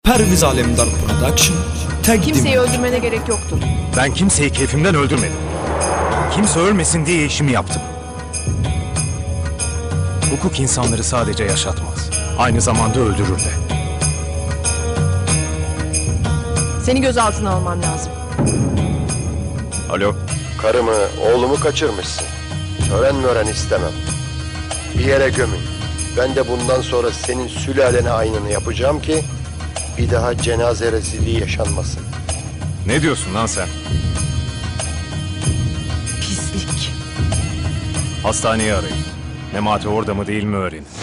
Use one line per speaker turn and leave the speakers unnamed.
Perviz Alemdar Production takdim.
Kimseyi öldürmene gerek yoktu.
Ben kimseyi keyfimden öldürmedim. Kimse ölmesin diye işimi yaptım. Hukuk insanları sadece yaşatmaz. Aynı zamanda öldürür de.
Seni gözaltına almam lazım.
Alo.
Karımı, oğlumu kaçırmışsın. Tören istemem. Bir yere gömün. Ben de bundan sonra senin sülalene aynını yapacağım ki bir daha cenaze rezilliği yaşanmasın.
Ne diyorsun lan sen?
Pislik.
Hastaneyi arayın. Memati orada mı değil mi öğrenin.